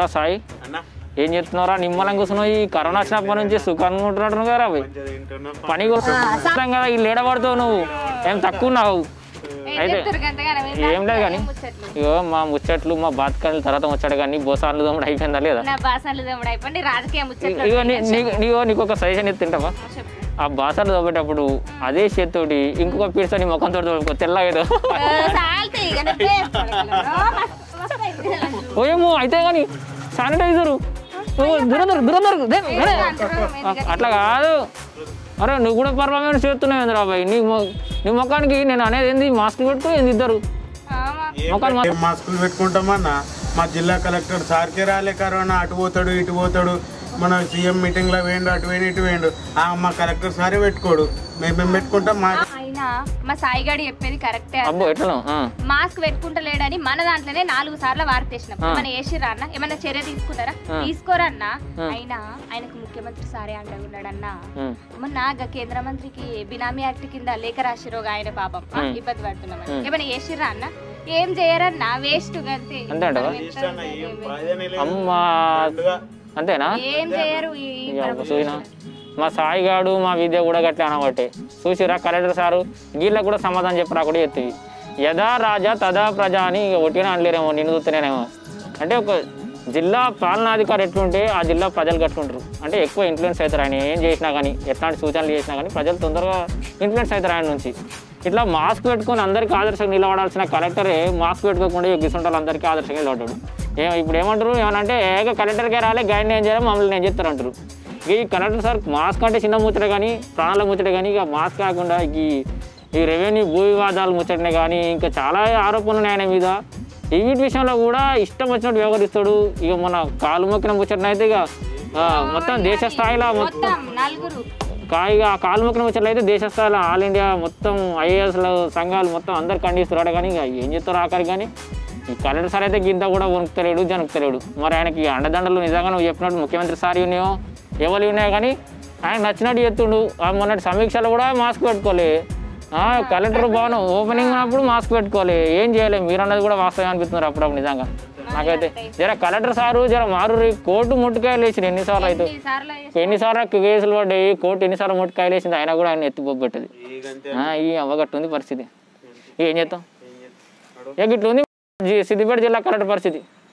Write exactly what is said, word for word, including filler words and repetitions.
ఎరా సాయి ఏం చెప్తున్నారా నిమ్మలం కూర్చున్నావు ఈ కరోనా వచ్చినప్పటి నుంచి సుఖంగా ఉంటున్నట్టు కదా అవి పని కూడా కదా ఈ లేడబడుతావు నువ్వు ఏం తక్కువ ఉన్నావు అయితే ఏం లేదు కానీ ఇగో మా ముచ్చట్లు మా బాతకాల తర్వాత ముచ్చట కానీ బోసాన్లు దమ్ముడు అయిపోయిందా లేదా ఇగో నీకు నీకు ఒక సజెషన్ ఎత్తింటావా ఆ బాసాలు తోపేటప్పుడు అదే చేత్తోటి ఇంకొక పీడ్స్ నీ ముఖంతో తోడుకో తెల్లగా ఓయేమో అయితే కానీ శానిటైజరు దురదరు దురదరు అట్లా కాదు అరే నువ్వు కూడా పర్వాలేదు చేస్తున్నావు రాబాయ్ నీ నీ ముఖానికి నేను అనేది ఏంది మాస్కులు పెట్టుకో ఏంది ఇద్దరు మాస్కులు పెట్టుకుంటామన్నా మా జిల్లా కలెక్టర్ సార్కే రాలే కరోనా అటు పోతాడు ఇటు పోతాడు మన సీఎం మీటింగ్ లో వేయండు అటు వేయండి ఇటు వేయండు మా కలెక్టర్ సారే పెట్టుకోడు మేము పెట్టుకుంటాం మా మా సాయిగాడు చెప్పేది కరెక్టే మాస్క్ పెట్టుకుంటలేడని మన దాంట్లోనే నాలుగు సార్లు వార్తేసినాం మన వేసిరా అన్న ఏమన్నా చర్య తీసుకుంటారా తీసుకోరన్నా అయినా ఆయనకు ముఖ్యమంత్రి సారే అంటున్నాడన్నా మొన్న కేంద్ర మంత్రికి బినామీ యాక్ట్ కింద లేఖ రాసిరో ఆయన పాపం ఇబ్బంది పడుతున్నామని ఏమన్నా వేసిరా అన్న ఏం చేయరన్నా వేస్ట్ అంతేనా ఏం చేయరు మా సాయిగాడు మా విద్య కూడా గట్లా అనబట్టే చూసిరా కలెక్టర్ సారు వీళ్ళకి కూడా సమాధానం చెప్పరా కూడా ఎత్తివి యథా రాజా తదా ప్రజా అని ఒట్టినా అనలేరేమో నిన్ను చూస్తేనేమో అంటే ఒక జిల్లా పాలనాధికారి ఎట్లుంటే ఆ జిల్లా ప్రజలు కట్టుకుంటారు అంటే ఎక్కువ ఇన్ఫ్లుయెన్స్ అవుతారు ఆయన ఏం చేసినా కానీ ఎట్లాంటి సూచనలు చేసినా కానీ ప్రజలు తొందరగా ఇన్ఫ్లుయెన్స్ అవుతారు ఆయన నుంచి ఇట్లా మాస్క్ పెట్టుకొని అందరికీ ఆదర్శంగా నిలబడాల్సిన కలెక్టరే మాస్క్ పెట్టుకోకుండా గిసుంటారు అందరికీ ఆదర్శంగా నిలబడ్డాడు ఏ ఇప్పుడు ఏమంటారు ఏమనంటే ఏక కలెక్టర్కే రాలే గాయని ఏం చేయాలి మమ్మల్ని నేను చెప్తారు అంటారు ఈ కలెక్టర్ సార్ మాస్క్ అంటే చిన్న ముచ్చట కానీ ప్రాణాల ముచ్చట కానీ ఇక మాస్క్ కాకుండా ఈ ఈ రెవెన్యూ భూ వివాదాలు ముచ్చటనే కానీ ఇంకా చాలా ఆరోపణలు ఉన్నాయి ఆయన మీద ఈ వీటి విషయంలో కూడా ఇష్టం వచ్చినట్టు వ్యవహరిస్తాడు ఇక మన కాలు మొక్కిన ముచ్చటన అయితే ఇక మొత్తం దేశ స్థాయిలో మొత్తం ఇక కాలు మొక్కిన ముచ్చట్లు అయితే దేశ స్థాయిలో ఆల్ ఇండియా మొత్తం ఐఏఎస్ల సంఘాలు మొత్తం అందరు ఖండిస్తున్నాడు కానీ ఇక ఏం చెప్తారు ఆఖరి కానీ ఈ కలెక్టర్ సార్ అయితే గింత కూడా వణుకుతలేడు జనుకుతలేడు మరి ఆయనకి అండదండలు నిజంగా నువ్వు చెప్పినట్టు ముఖ్యమంత్రి సార్ ఉన్నాయో ఎవరు ఉన్నాయో కానీ ఆయన నచ్చినట్టు ఎత్తుండు మొన్నటి సమీక్షలో కూడా మాస్క్ పెట్టుకోలే కలెక్టర్ భవనం ఓపెనింగ్ ఉన్నప్పుడు మాస్క్ పెట్టుకోవాలి ఏం చేయలేము మీరు అన్నది కూడా వాస్తవం అనిపిస్తున్నారు అప్పుడప్పుడు నిజంగా నాకైతే జర కలెక్టర్ సారు జర మారు కోర్టు ముట్టుకాయలు వేసింది ఎన్నిసార్లు అయితే ఎన్నిసార్లు కేసులు పడ్డాయి కోర్టు ఎన్నిసార్లు ముట్టుకాయలు వేసింది అయినా కూడా ఆయన ఎత్తిపోబెట్టది ఈ అవ్వగట్టు ఉంది పరిస్థితి ఏం చేస్తాం ఇక ఇట్లా ఉంది సిద్దిపేట జిల్లా కలెక్టర్ పరిస్థితి.